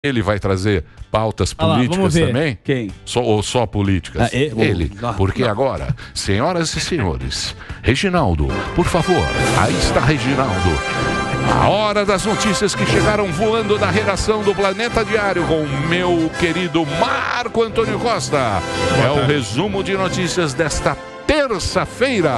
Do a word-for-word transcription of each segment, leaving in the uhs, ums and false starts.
Ele vai trazer pautas Ah lá, políticas vamos ver. também? Quem? Só, ou só políticas? Ah, e- Ele. Ah, Porque não. agora, senhoras e senhores, Reginaldo, por favor, aí está Reginaldo. A hora das notícias que chegaram voando da redação do Planeta Diário com o meu querido Marco Antônio Costa. É o resumo de notícias desta terça-feira.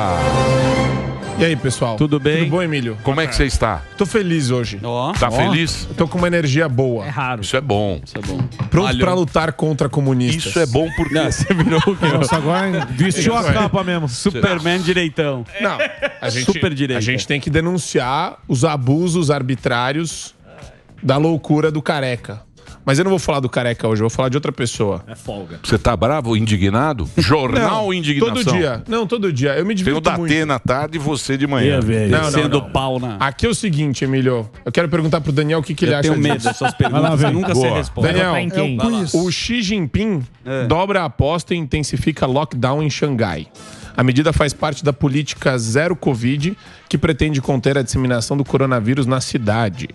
E aí, pessoal? Tudo bem? Tudo bom, Emílio? Como é que você está? Tô feliz hoje. Ó. Tá Ó. feliz? Eu tô com uma energia boa. É raro. Isso é bom. Isso é bom. Pronto Malhou. pra lutar contra comunistas. Isso é bom porque... Não, você virou o quê? Nossa, agora vestiu a capa mesmo. Superman direitão. Não, a gente, Super direita. a gente tem que denunciar os abusos arbitrários da loucura do careca. Mas eu não vou falar do careca hoje, eu vou falar de outra pessoa. É folga. Você tá bravo, indignado? Jornal Não, Indignação. todo dia. Não, todo dia. Eu me Tem divirto o Datê muito. na tarde e você de manhã. Não, não, Sendo não. pau na... Aqui é o seguinte, Emílio. Eu quero perguntar pro Daniel o que, que ele Eu acha tenho medo disso. dessas perguntas, lá, você vem. nunca Boa. se responde. Daniel, Vai em quem? é o- o Xi Jinping dobra a aposta e intensifica lockdown em Xangai. A medida faz parte da política Zero Covid, que pretende conter a disseminação do coronavírus na cidade.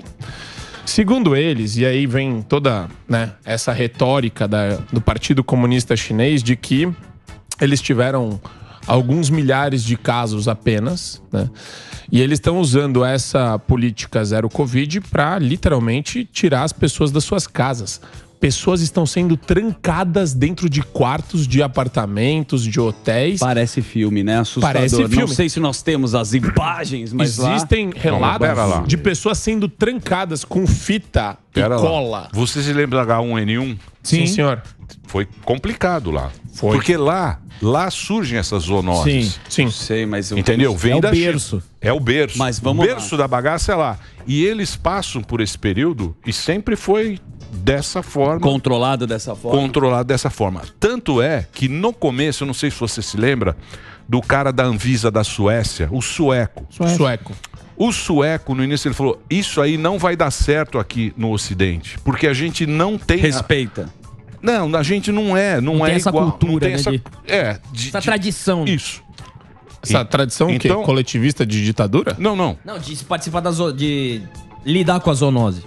Segundo eles, e aí vem toda, né, essa retórica da- do Partido Comunista Chinês de que eles tiveram alguns milhares de casos apenas, né? E eles estão usando essa política Zero Covid para literalmente tirar as pessoas das suas casas. Pessoas estão sendo trancadas dentro de quartos de apartamentos, de hotéis. Parece filme, né? Assustador. Parece Não filme. sei se nós temos as imagens, mas lá... Existem relatos pera lá. de pessoas sendo trancadas com fita Pera e lá. cola. Você se lembra da H um N um? Sim, senhor. Foi complicado lá. Foi. Porque lá, lá surgem essas zoonoses. Sim. Não sei, mas... Eu... Entendeu? Vem É o da China. berço. É o berço. Mas vamos o berço da bagaça é lá. E eles passam por esse período e sempre foi dessa forma. Controlado dessa forma. Controlado dessa forma. Tanto é que no começo, eu não sei se você se lembra, do cara da Anvisa da Suécia, o sueco. Sueco. O sueco, no início, ele falou: isso aí não vai dar certo aqui no Ocidente, porque a gente não tem... Respeita. Não, a gente não é, não, Não é tem essa igual. cultura, não tem né, essa... de- É, de, Essa de- tradição. Isso. Essa tradição o quê? Então- Coletivista de ditadura? Não, não. Não, de participar da zo... de lidar com a zoonose.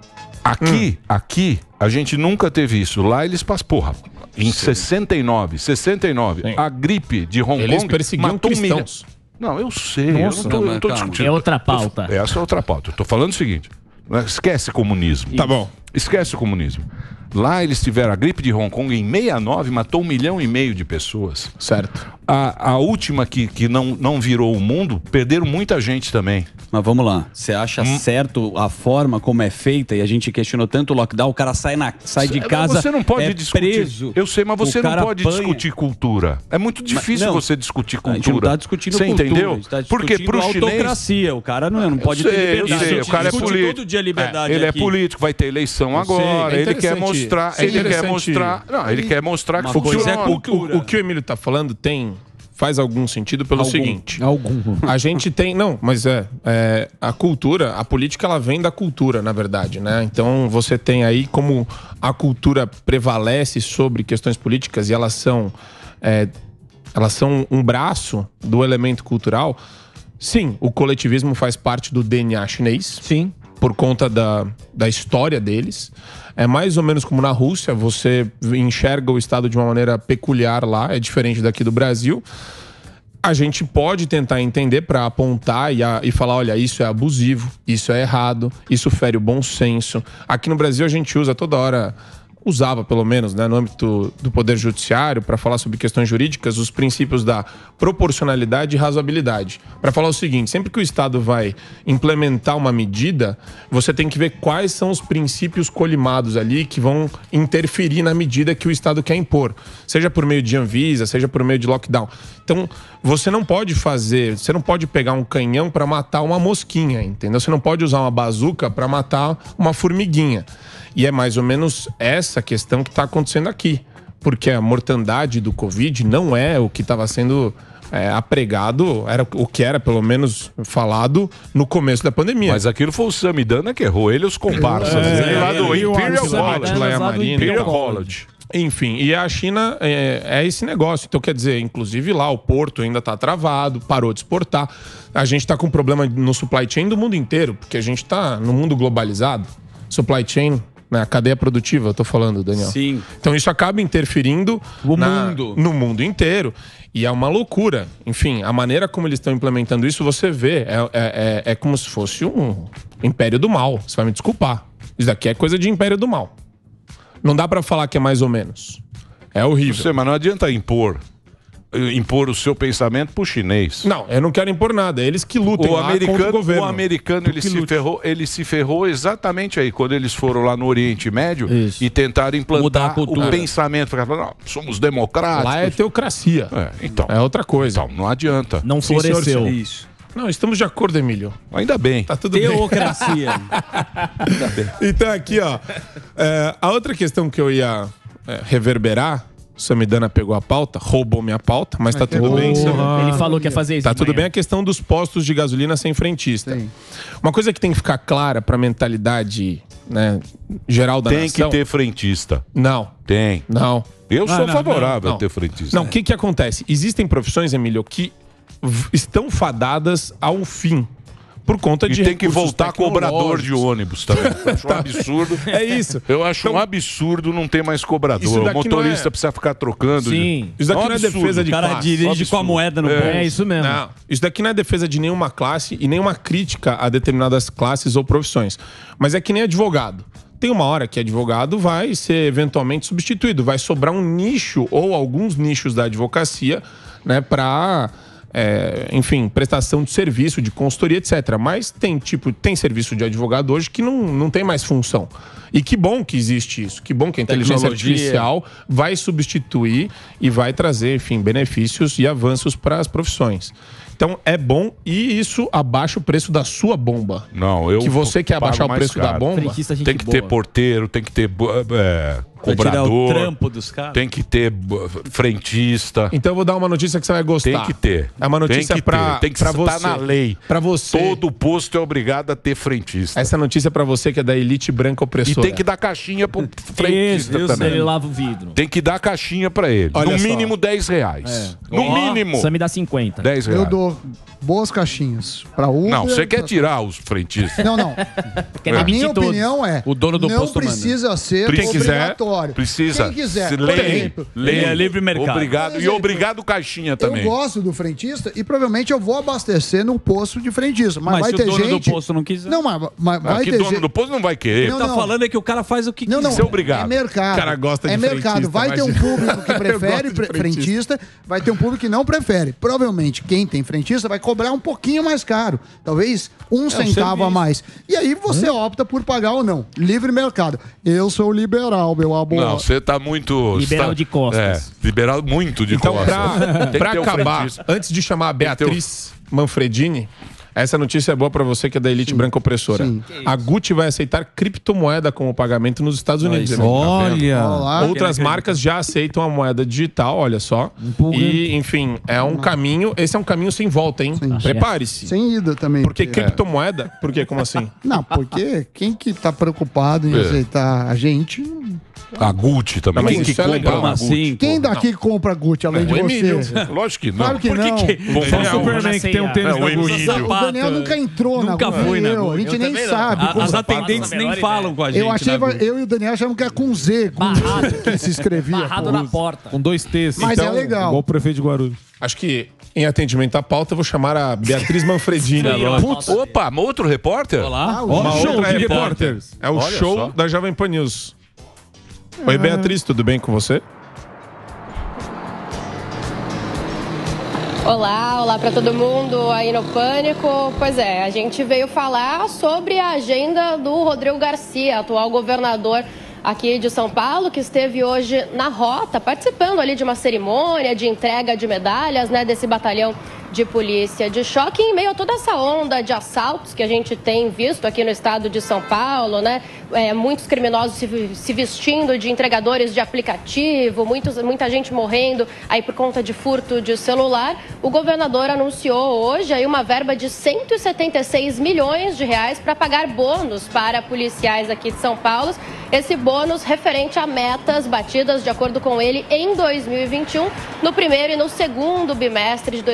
Aqui, aqui, a gente nunca teve isso. Lá eles passam, porra, em sessenta e nove, sessenta e nove, Sim. a gripe de Hong Eles Kong perseguiam matou um milhão. cristãos. Não, eu sei, Nossa. eu não tô, Não, eu mas não tô calma. discutindo. É outra pauta. Essa é outra pauta. Eu tô falando o seguinte, né, esquece comunismo. Tá bom. Esquece o comunismo. Lá eles tiveram a gripe de Hong Kong em sessenta e nove, matou um milhão e meio de pessoas. Certo. A, a última que, que não, não virou o mundo, perderam muita gente também. Mas vamos lá. Você acha Hum. certo a forma como é feita e a gente questionou tanto o lockdown, o cara sai, na, sai de Mas casa, Você não pode é discutir. preso. Eu sei, mas você O não cara pode apanha. discutir cultura. É muito difícil não, você discutir A gente cultura. não tá discutindo Você cultura, entendeu? a gente tá Porque discutindo pro chinês. autocracia. O cara não, não pode sei, ter eu liberdade. sei, A o gente cara é discute político. todo dia liberdade Ele aqui. é político, vai ter eleição Eu sei, agora. é ele quer interessante. mostrar. Isso é Ele quer interessante. mostrar. Não, ele quer mostrar que Uma coisa funciona. é cultura. O, o que o Emílio tá falando tem faz algum sentido pelo Algum. seguinte. Algum. A gente tem. Não, mas é, é. A cultura, a política, ela vem da cultura, na verdade, né? Então você tem aí como a cultura prevalece sobre questões políticas e elas são. é, elas são um braço do elemento cultural. Sim, o coletivismo faz parte do D N A chinês. Sim. Por conta da, da história deles. É mais ou menos como na Rússia, você enxerga o Estado de uma maneira peculiar lá, é diferente daqui do Brasil. A gente pode tentar entender para apontar e, a, e falar, olha, isso é abusivo, isso é errado, isso fere o bom senso. Aqui no Brasil a gente usa toda hora, usava pelo menos, né, no âmbito do Poder Judiciário, para falar sobre questões jurídicas, os princípios da proporcionalidade e razoabilidade. Para falar o seguinte, sempre que o Estado vai implementar uma medida, você tem que ver quais são os princípios colimados ali que vão interferir na medida que o Estado quer impor. Seja por meio de Anvisa, seja por meio de lockdown. Então, você não pode fazer, você não pode pegar um canhão para matar uma mosquinha, entendeu? Você não pode usar uma bazuca para matar uma formiguinha. E é mais ou menos essa questão que está acontecendo aqui. Porque a mortandade do Covid não é o que estava sendo é, apregado, era o que era pelo menos falado no começo da pandemia. Mas aquilo foi o Samidana que errou. Ele e os comparsas. É, ele lá do ele e o Imperial Samidana College. lá em usado Amarina. Imperial College. College. Enfim, e a China é, é esse negócio. Então, quer dizer, inclusive lá o porto ainda está travado, parou de exportar. A gente está com problema no supply chain do mundo inteiro, porque a gente está no mundo globalizado. Supply chain né? A cadeia produtiva, eu tô falando, Daniel. Sim. Então isso acaba interferindo O na- mundo. no mundo inteiro. E é uma loucura. Enfim, a maneira como eles estão implementando isso, você vê, é, é, é, é como se fosse um império do mal. Você vai me desculpar. Isso daqui é coisa de império do mal. Não dá pra falar que é mais ou menos. É horrível. Você, mas não adianta impor. Impor o seu pensamento pro chinês. Não, eu não quero impor nada. É eles que lutem O lá contra o americano, governo. o americano ele, Que se lute. ferrou, ele se ferrou exatamente aí, quando eles foram lá no Oriente Médio Isso. e tentaram Mudar a implantar o cultura. pensamento. Ficaram falando, não, somos democráticos. Lá é teocracia. É, então, É outra coisa. então, não adianta. Não Sim, senhor, floresceu. sim. Isso. Não, estamos de acordo, Emílio. Ainda bem. Tá tudo bem. Teocracia. Então aqui, ó. é, a outra questão que eu ia é, reverberar, o Samidana pegou a pauta, roubou minha pauta, mas tá tudo bem. Sam. Ele falou que ia fazer isso. Tá de tudo manhã. bem a questão dos postos de gasolina sem frentista. Sim. Uma coisa que tem que ficar clara pra mentalidade, né, geral da Tem que nação. ter frentista. Não, Tem. não. Eu sou não, favorável não. a ter frentista. Não, o que que acontece? Existem profissões, Emílio, que v- estão fadadas ao fim. Por conta E de tem que recursos voltar cobrador de tecnológicos. ônibus também. Eu acho um absurdo. É isso. Eu acho Então, um absurdo não ter mais cobrador. isso O daqui motorista não é- precisa ficar trocando. Sim. Isso daqui É um não é absurdo. defesa de O cara classe. dirige com a moeda no bolso. É isso mesmo. Não, isso daqui não é defesa de nenhuma classe e nenhuma crítica a determinadas classes ou profissões. Mas é que nem advogado. Tem uma hora que advogado vai ser eventualmente substituído. Vai sobrar um nicho ou alguns nichos da advocacia, né, para, enfim, prestação de serviço, de consultoria, etcétera. Mas tem tipo, tem serviço de advogado hoje que não, não tem mais função. E que bom que existe isso. Que bom que a inteligência Tecnologia. artificial vai substituir e vai trazer, enfim, benefícios e avanços para as profissões. Então é bom e isso abaixa o preço da sua bomba. Não, eu Que você quer pago abaixar o mais preço da caro. bomba? Frentista, gente Tem que boa. ter porteiro, tem que ter é, Pra tirar o cobrador, trampo dos caras. tem que ter b- frentista. Então eu vou dar uma notícia que você vai gostar. Tem que ter. É uma notícia tem que pra, ter. Tem que pra estar você. na lei. Pra você. Todo posto é obrigado a ter frentista. Essa notícia é pra você que é da elite branca E opressora. tem que dar caixinha pro frentista Isso, também. ele lava o vidro. Tem que dar caixinha pra ele. Olha no só. mínimo dez reais. No Ó, mínimo Sam me dá cinquenta. dez reais. Eu dou boas caixinhas pra Uber. Não, você quer tirar os frentistas. Não, não. Quer A demitir minha todos. opinião é, O dono do não posto manda. precisa ser Quem quiser, obrigatório. precisa. Quem quiser. Se Por lei, exemplo, lei. É livre mercado. Obrigado. Por E exemplo, obrigado caixinha também. eu gosto do frentista e provavelmente eu vou abastecer num posto de frentista. Mas, Mas vai se ter o dono gente... do posto não quiser. Não, mas, mas vai Aqui ter dono gente... do posto não vai querer. Não, tá não. falando é que o cara faz o que Não, não. Isso é obrigado. É mercado. O cara gosta de É mercado. frentista, Vai ter um imagina. público que Eu prefere gosto de pre- frentista. frentista, vai ter um público que não prefere. Provavelmente quem tem frentista vai cobrar um pouquinho mais caro. Talvez um centavo a serviço. mais. E aí você opta por pagar ou não. Livre mercado. Eu sou liberal, meu amor. Não, você tá muito. Liberal você tá- de costas. É, liberal muito de Então, costas. pra, Tem que pra ter o acabar, frentista. antes de chamar a que ter o- Beatriz Manfredini, essa notícia é boa pra você que é da elite branca opressora. sim. A Gucci vai aceitar criptomoeda como pagamento nos Estados Unidos. Emílio. Olha. Olha lá. Outras marcas já aceitam a moeda digital, olha só. E, enfim, é um caminho. Esse é um caminho sem volta, hein? Prepare-se. Sem ida também. Porque criptomoeda. Por quê? Como assim? Não, porque quem que tá preocupado em É. aceitar a gente... A Gucci também. Não, mas Quem que isso é compra legal. uma Como Gucci? assim? Quem daqui compra Gucci além de o Emílio. você? Lógico que não. Claro que Por não. que Só o Daniel, Superman que tem um tênis É, o da Gucci. Emílio. O Daniel nunca entrou Nunca na foi na eu, Gucci. A gente Eu nem também não. sabe. A- como- As atendentes nem falam com a gente. Eu achei, na Gucci. eu e o Daniel achamos que era com Z, Barrado. que se escrevia. Barrado na porta. Com dois T's. Mas é legal. Igual o prefeito de Guarulhos. Acho que, em atendimento à pauta, eu vou chamar a Beatriz Manfredini. Sim, agora. Putz. Opa, outro repórter? Olá. Ah, o Uma Show outra de repórter. repórteres. É o Olha show só. da Jovem Pan News. Oi, Beatriz, tudo bem com você? Olá, olá para todo mundo aí no Pânico. Pois é, a gente veio falar sobre a agenda do Rodrigo Garcia, atual governador aqui de São Paulo, que esteve hoje na rota, participando ali de uma cerimônia de entrega de medalhas, né, desse batalhão de polícia de choque, em meio a toda essa onda de assaltos que a gente tem visto aqui no estado de São Paulo, né? É, muitos criminosos se, se vestindo de entregadores de aplicativo, muitos, muita gente morrendo aí por conta de furto de celular. O governador anunciou hoje aí uma verba de cento e setenta e seis milhões de reais para pagar bônus para policiais aqui de São Paulo. Esse bônus referente a metas batidas, de acordo com ele, em dois mil e vinte e um, no primeiro e no segundo bimestre de dois mil e vinte e um.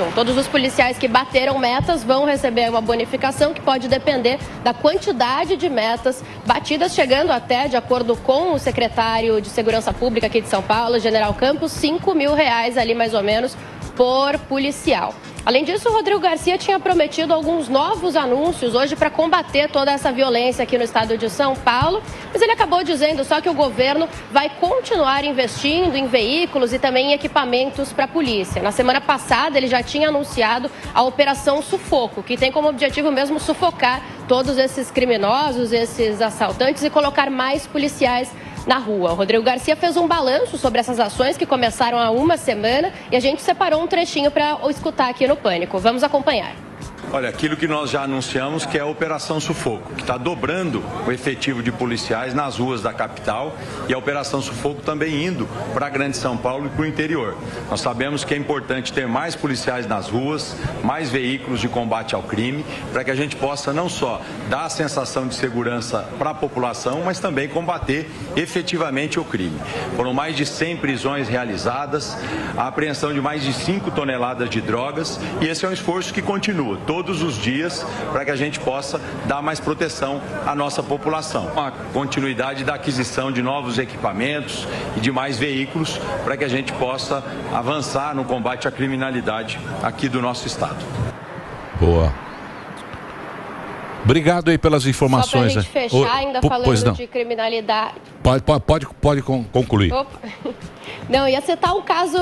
vinte e um. Todos os policiais que bateram metas vão receber uma bonificação que pode depender da quantidade de metas batidas, chegando até, de acordo com o secretário de Segurança Pública aqui de São Paulo, General Campos, cinco mil reais ali mais ou menos por policial. Além disso, o Rodrigo Garcia tinha prometido alguns novos anúncios hoje para combater toda essa violência aqui no estado de São Paulo, mas ele acabou dizendo só que o governo vai continuar investindo em veículos e também em equipamentos para a polícia. Na semana passada, ele já tinha anunciado a Operação Sufoco, que tem como objetivo mesmo sufocar todos esses criminosos, esses assaltantes e colocar mais policiais na rua. O Rodrigo Garcia fez um balanço sobre essas ações que começaram há uma semana e a gente separou um trechinho para escutar aqui no Pânico. Vamos acompanhar. Olha, aquilo que nós já anunciamos, que é a Operação Sufoco, que está dobrando o efetivo de policiais nas ruas da capital, e a Operação Sufoco também indo para a Grande São Paulo e para o interior. Nós sabemos que é importante ter mais policiais nas ruas, mais veículos de combate ao crime, para que a gente possa não só dar a sensação de segurança para a população, mas também combater efetivamente o crime. Foram mais de cem prisões realizadas, a apreensão de mais de cinco toneladas de drogas, e esse é um esforço que continua todos os dias para que a gente possa dar mais proteção à nossa população. A continuidade da aquisição de novos equipamentos e de mais veículos para que a gente possa avançar no combate à criminalidade aqui do nosso estado. Boa. Obrigado aí pelas informações. Só pra gente fechar, Ô, ainda po- falando pois não. de criminalidade. Pode, pode, pode, pode con- concluir. Opa. Não, ia citar um caso...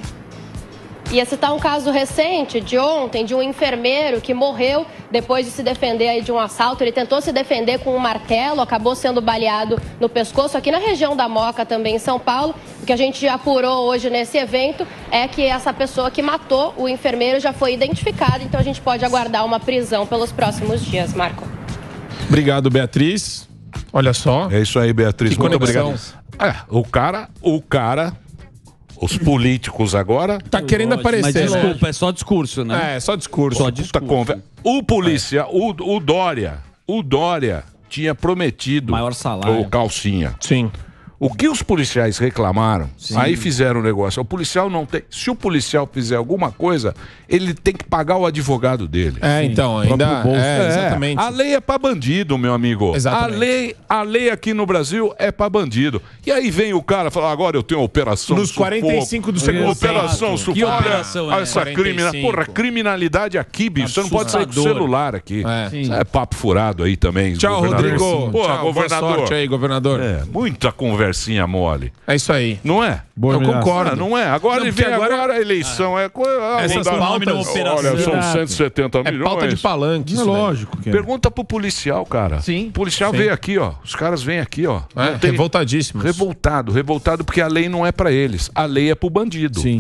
Ia citar um caso recente de ontem, de um enfermeiro que morreu depois de se defender aí de um assalto. Ele tentou se defender com um martelo, acabou sendo baleado no pescoço, aqui na região da Moca, também em São Paulo. O que a gente apurou hoje nesse evento é que essa pessoa que matou o enfermeiro já foi identificada, então a gente pode aguardar uma prisão pelos próximos dias, Marco. Obrigado, Beatriz. Olha só. É isso aí, Beatriz. Que Muito conexão. obrigado. É, o cara, o cara, os políticos agora... Tá querendo aparecer. Mas desculpa, né? é só discurso, né? É, só discurso. Só Puta conver- O polícia, o, o Dória, o Dória tinha prometido Maior salário. o calcinha. Sim. O que os policiais reclamaram, aí fizeram o negócio. O policial não tem. Se o policial fizer alguma coisa, ele tem que pagar o advogado dele. É, então, ainda. É, exatamente. A lei é pra bandido, meu amigo. Exatamente. A lei, a lei aqui no Brasil é pra bandido. E aí vem o cara falar, agora eu tenho a operação Nos Sufoco. quarenta e cinco do segundo Operação tempo. Sufoco. Que operação Olha é essa quarenta e crimina... cinco. Porra, criminalidade aqui, bicho. Você não pode sair com o Assustador. celular aqui. É. Isso é papo furado aí também. Tchau, governador. Rodrigo. Pô, Tchau, governador. boa sorte aí, governador. É, muita conversinha mole. É isso aí. Não é? Boa Eu humilhação. concordo. Ah, não é? Agora Não, ele porque vem agora- agora, a eleição é... co- ah, Essas vou dar- pautas- Olha, são Exato. cento e setenta É milhões. pauta de palanque. É isso daí. lógico que é. Pergunta pro policial, cara. Sim. O policial Sim. veio aqui, ó. Os caras vêm aqui, ó. É, Não tem- revoltadíssimos. Revoltado, revoltado porque a lei não é pra eles. A lei é pro bandido. Sim.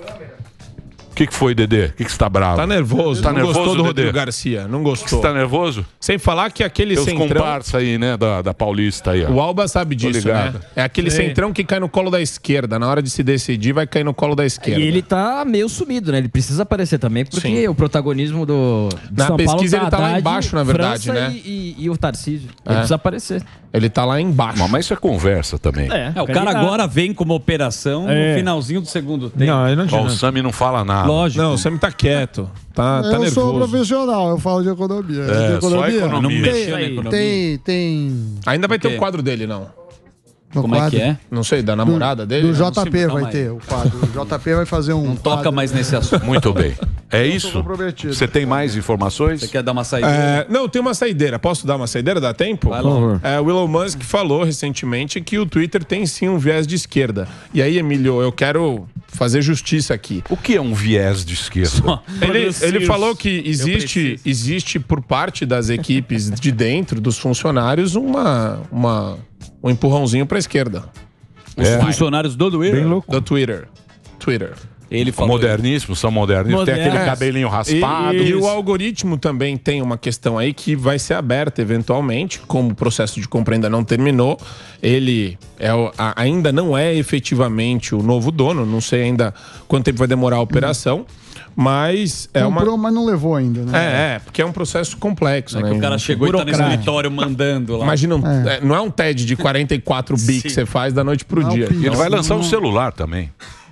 O que, que foi, Dedê? O que, que você tá bravo? Tá nervoso. Tá não nervoso, gostou do Dedê? Rodrigo Garcia. Não gostou. Você tá nervoso? Sem falar que aquele Tem os centrão... comparsa aí, né, da, da Paulista aí, ó. O Alba sabe disso, né? ligado. É aquele Sim. centrão que cai no colo da esquerda. Na hora de se decidir, vai cair no colo da esquerda. E ele tá meio sumido, né? Ele precisa aparecer também, porque Sim. o protagonismo do de Na São pesquisa Paulo ele tá lá embaixo, na verdade, França né? E, e- e o Tarcísio. É. Ele precisa aparecer. Ele tá lá embaixo. Mas, mas isso é conversa também. É, o cara agora vem como operação É. no finalzinho do segundo tempo. Não, aí não Ó, adianta. o Sami não fala nada. Lógico. Não, o Sam tá quieto. Tá, tá eu sou nervoso. profissional, eu falo de economia. É, de só economia. economia. Não Tem, mexeu na economia. tem, tem Ainda vai ter O quê? o quadro dele, não? no Como é quadro que é? Não sei, da namorada dele? do Não, J P calma vai aí. ter o quadro. O J P vai fazer um Não toca quadro. mais nesse assunto. Muito bem. É isso? comprometido. Você tem mais informações? Você quer dar uma saída? É, não, tem uma saideira. Posso dar uma saideira? Dá tempo? Vai Por lá. favor. É, o Elon Musk falou recentemente que o Twitter tem sim um viés de esquerda. E aí, Emílio, eu quero fazer justiça aqui. O que é um viés de esquerda? Ele, ele falou que Eu existe, preciso. existe por parte das equipes de dentro, dos funcionários, uma, uma, um empurrãozinho para a esquerda. Os É. funcionários do Twitter. Bem louco. Do Twitter. Twitter. Ele falou. Moderníssimos, são moderníssimos. Tem Moderno. aquele É. cabelinho E, raspado. e o algoritmo também tem uma questão aí que vai ser aberta eventualmente, como o processo de compra ainda não terminou. Ele é, o- a- ainda não é efetivamente o novo dono, não sei ainda quanto tempo vai demorar a operação, mas é uma. Comprou, mas não levou ainda, né? É, é, porque é um processo complexo, É né? que o cara chegou e tá no Burocrático. escritório mandando lá. Imagina, um- é, não é um T E D de quarenta e quatro bi que você faz da noite pro Não, dia. pior. Ele vai lançar um celular também.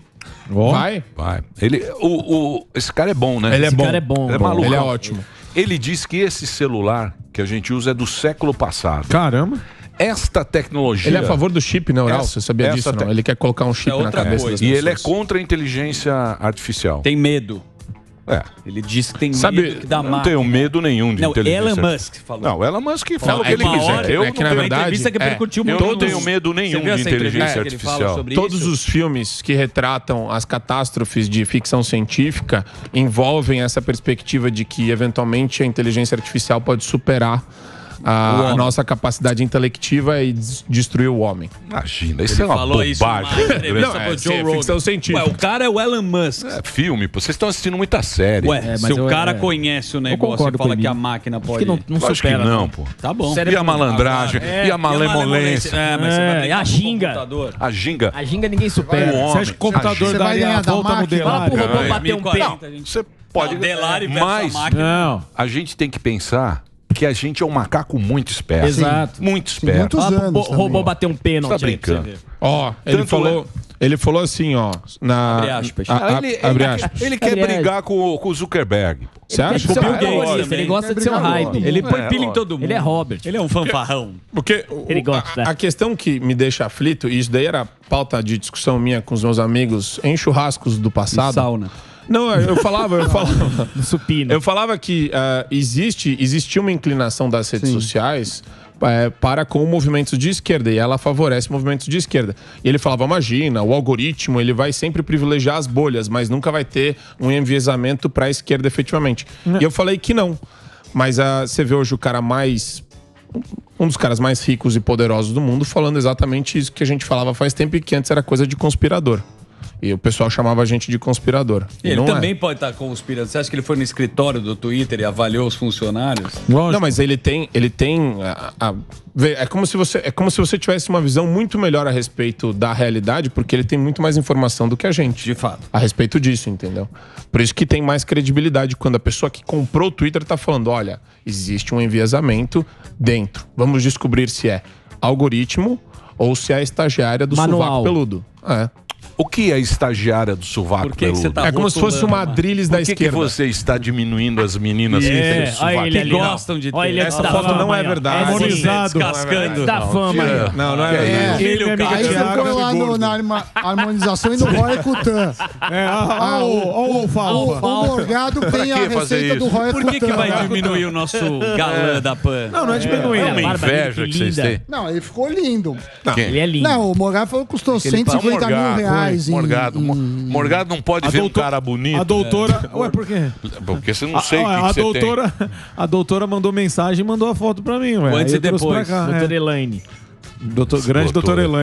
Vai? Vai. Ele, o, o, esse cara é bom, né? Ele é esse bom. cara é bom. Ele é maluco. Ele é ótimo. Ele diz que esse celular que a gente usa é do século passado. Caramba. Esta tecnologia... Ele é a favor do chip neural, Essa- você sabia essa disso, te- não? Ele quer colocar um chip É na outra cabeça coisa. das E pessoas. ele é contra a inteligência artificial. Tem medo. É. Ele disse que tem Sabe- medo que dá Não máquina. tenho medo nenhum de Não, inteligência Elon artificial. Musk falou. Não, o Elon Musk fala Não, o que é ele que- quiser. é Eu que, não na tenho- verdade, entrevista que é, repercutiu eu muito. não tenho medo nenhum Você viu de essa inteligência entrevista que ele fala artificial. sobre Todos isso? os filmes que retratam as catástrofes de ficção científica envolvem essa perspectiva de que, eventualmente, a inteligência artificial pode superar O a, homem. a nossa capacidade intelectiva e des- destruir o homem. Imagina, isso Ele é uma falou isso numa bobagem. entrevista Não, pro é, Joe sim, é Rogan. ficção científica. Ué, o cara é o Elon Musk. É filme, pô. Vocês estão assistindo muita série. Ué, É, se mas o eu- cara é. conhece o negócio e concordo fala com que ele. a máquina Acho pode... que não, não Lógico que supera. não, pô. Tá bom. E a malandragem, É, e a malemolência. É, mas você vai É, brincar e a com o ginga. computador. A ginga. A ginga ninguém supera. O homem. Você acha que o computador Você vai daria ganhar a da volta no máquina? Fala pro robô É, bater um mil e pé. quarenta, gente. Você pode... Não, Delari versus Mas a máquina. Não. a gente tem que pensar que a gente é um macaco muito esperto. Exato. Muito esperto. muitos Fala pro anos bo- robô também. bater um pênalti. Você tá aí pra você brincando. ver. Ó, ele Tanto falou, ele falou assim, ó, na Abre aspas. a- a- ele, abre ele- aspas. ele quer Aliás. brigar com, com o Zuckerberg. Você Ele quer acha? ser um Bill Gates protagonista, também. ele gosta de ser um Quer brigar com hype. todo Ele É, põe pilha em ó. todo mundo. Ele é Robert. Ele é um fanfarrão. Porque o- Ele gosta. a, a questão que me deixa aflito, e isso daí era pauta de discussão minha com os meus amigos em churrascos do passado. Sauna. Não, eu falava, eu falava. Do supino. Eu falava que ah, existe, existe uma inclinação das redes Sim. sociais eh, para com movimentos de esquerda, e ela favorece movimentos de esquerda. E ele falava, imagina, o algoritmo ele vai sempre privilegiar as bolhas, mas nunca vai ter um enviesamento para a esquerda efetivamente. E eu falei que não. Mas ah, você vê hoje o cara mais... um dos caras mais ricos e poderosos do mundo falando exatamente isso que a gente falava faz tempo e que antes era coisa de conspirador. E o pessoal chamava a gente de conspirador. E Ele não também é. pode estar conspirando. Você acha que ele foi no escritório do Twitter e avaliou os funcionários? Não, mas ele tem, ele tem a- a- vê, é como se você, é como se você tivesse uma visão muito melhor a respeito da realidade, porque ele tem muito mais informação do que a gente. De fato. A respeito disso, entendeu? Por isso que tem mais credibilidade quando a pessoa que comprou o Twitter tá falando, olha, existe um enviesamento dentro. Vamos descobrir se é algoritmo ou se é a estagiária do Manual. sovaco peludo. É. O que é a estagiária do sovaco Por que que peludo? você tá É como se fosse uma rotulando, drilis da Por que, que esquerda. você está diminuindo as meninas que têm É, sovaco? olha ele Que ali. gostam de ter. Olha ele Essa da foto fama não é aí, ó. verdade. É sim. Harmonizado. Descascando. Da fama aí, ó. Não, não é, Que é verdade. Filho, Ele, cara. Aí você Thiago, foi lá no- gordo. na arma- harmonização e no Roy Kutan. É, ó, ó, o- ó, o O, alfalfa. o Morgado tem a que fazer receita do isso? Roy Por que, que Kutan. vai diminuir o nosso galã da Pan? Não, não é diminuir. É uma a barba dele, inveja que que vocês linda. têm. Não, ele ficou lindo. Quem? Ele é lindo. Não, o Morgado falou que custou cento e cinquenta mil reais. em- Morgado. em- Morgado não pode A ver doutor- um cara bonito. A doutora. Ué, por quê? Porque você não A, sei o que, a, que você doutora, a doutora mandou mensagem e mandou a foto pra mim, ué. Antes Aí e eu trouxe depois. pra cá, Doutor é. Elaine. Doutor, grande Doutora. doutora Elaine.